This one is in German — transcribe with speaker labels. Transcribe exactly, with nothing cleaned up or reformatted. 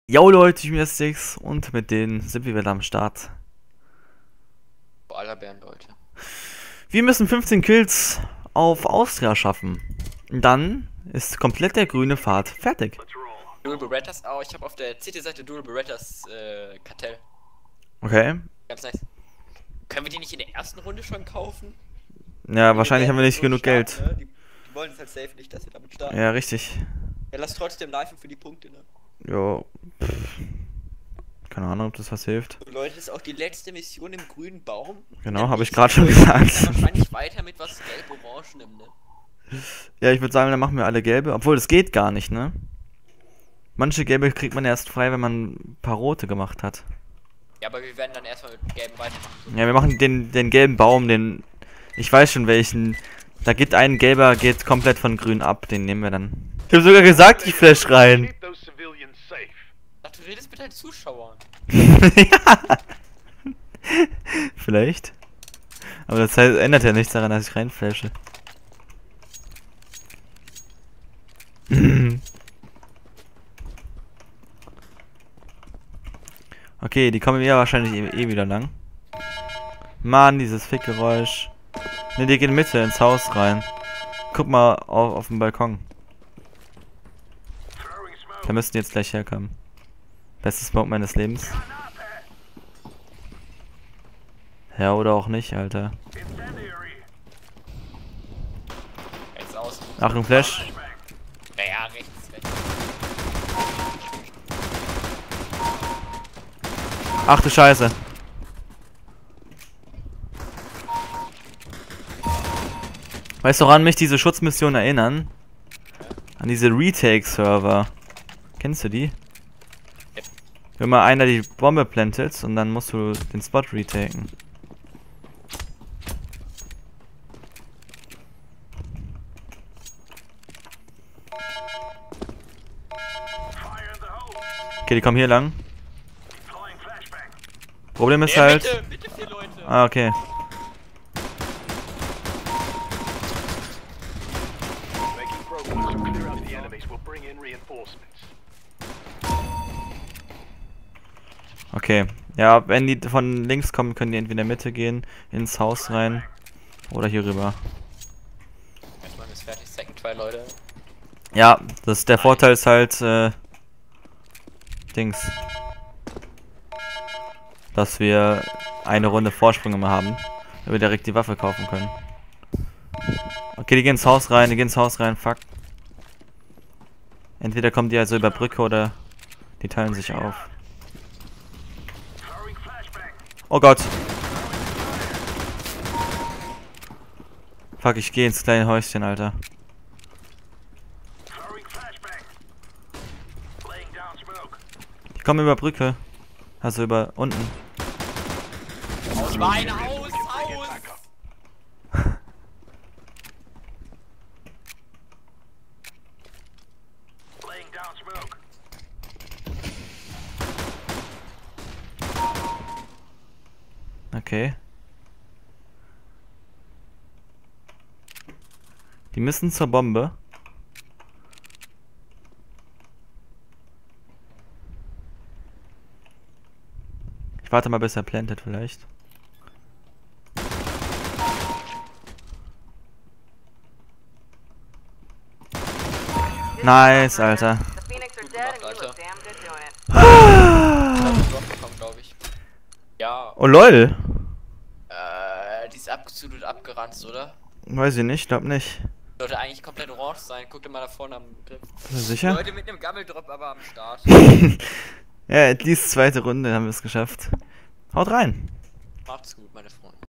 Speaker 1: Jo Leute, ich bin der Six und mit denen sind wir wieder am Start.
Speaker 2: Aller Bären, Leute.
Speaker 1: Wir müssen fünfzehn Kills auf Austria schaffen. Dann ist komplett der grüne Pfad fertig.
Speaker 2: Dual Berettas, oh, ich habe auf der C T-Seite Dual Berettas äh, Kartell.
Speaker 1: Okay.
Speaker 2: Ganz nice. Können wir die nicht in der ersten Runde schon kaufen?
Speaker 1: Ja, wahrscheinlich haben wir nicht
Speaker 2: so
Speaker 1: genug
Speaker 2: starten,
Speaker 1: Geld.
Speaker 2: Ne? Die, die wollen es halt safe nicht, dass wir damit starten.
Speaker 1: Ja, richtig.
Speaker 2: Ja, lass trotzdem live für die Punkte, ne?
Speaker 1: Jo. Pff. Keine Ahnung, ob das was hilft.
Speaker 2: Und Leute, das ist auch die letzte Mission im grünen Baum.
Speaker 1: Genau, habe ich gerade schon gesagt.
Speaker 2: Wahrscheinlich weiter mit was gelb-orangenem, ne?
Speaker 1: Ja, ich würde sagen, dann machen wir alle gelbe. Obwohl, das geht gar nicht, ne? Manche gelbe kriegt man erst frei, wenn man ein paar rote gemacht hat.
Speaker 2: Ja, aber wir werden dann erstmal mit gelben weitermachen. So.
Speaker 1: Ja, wir machen den, den gelben Baum, den... Ich weiß schon welchen. Da geht ein gelber, geht komplett von grün ab. Den nehmen wir dann. Ich habe sogar gesagt, ich flash rein.
Speaker 2: Ach, du redest mit deinen Zuschauern.
Speaker 1: Ja. Vielleicht. Aber das heißt, ändert ja nichts daran, dass ich reinflashe. Okay, die kommen ja wahrscheinlich eh, eh wieder lang. Mann, dieses Fickgeräusch. Ne, die gehen Mitte ins Haus rein. Guck mal auf, auf den Balkon. Da müssten die jetzt gleich herkommen. Beste Smoke meines Lebens. Ja, oder auch nicht, Alter.
Speaker 2: Jetzt aus.
Speaker 1: Achtung, Flash.
Speaker 2: Naja, rechts, rechts.
Speaker 1: Ach du Scheiße. Weißt du, woran mich diese Schutzmission erinnern? An diese Retake-Server. Kennst du die?
Speaker 2: Ja.
Speaker 1: Wenn mal einer die Bombe plantet und dann musst du den Spot retaken. Okay, die kommen hier lang. Problem ist
Speaker 2: Ja,
Speaker 1: halt...
Speaker 2: bitte, bitte vier Leute.
Speaker 1: Ah, okay. Okay. Ja, wenn die von links kommen, können die entweder in der Mitte gehen, ins Haus rein oder hier rüber.
Speaker 2: Erstmal ist fertig, Second Try, Leute.
Speaker 1: Ja, das der Vorteil ist halt äh, Dings. Dass wir eine Runde Vorsprung immer haben, damit wir direkt die Waffe kaufen können. Okay, die gehen ins Haus rein, die gehen ins Haus rein, fuck. Entweder kommen die also über Brücke oder die teilen sich auf. Oh Gott. Fuck, ich gehe ins kleine Häuschen, Alter. Ich komme über Brücke. Also über unten.
Speaker 2: Aus mein Haus, Haus!
Speaker 1: Okay. Die müssen zur Bombe. Ich warte mal, bis er plantet vielleicht. Nice, Alter.
Speaker 2: Alter.
Speaker 1: Ah.
Speaker 2: glaube ich. Ja.
Speaker 1: Oh lol.
Speaker 2: Äh, die ist absolut abgeranzt, oder?
Speaker 1: Weiß ich nicht, glaub nicht.
Speaker 2: Sollte eigentlich komplett orange sein. Guck dir mal da vorne am Griff.
Speaker 1: Sicher?
Speaker 2: Leute mit einem Gammeldrop aber am Start.
Speaker 1: Ja, at least zweite Runde haben wir es geschafft. Haut rein.
Speaker 2: Macht's gut, meine Freunde.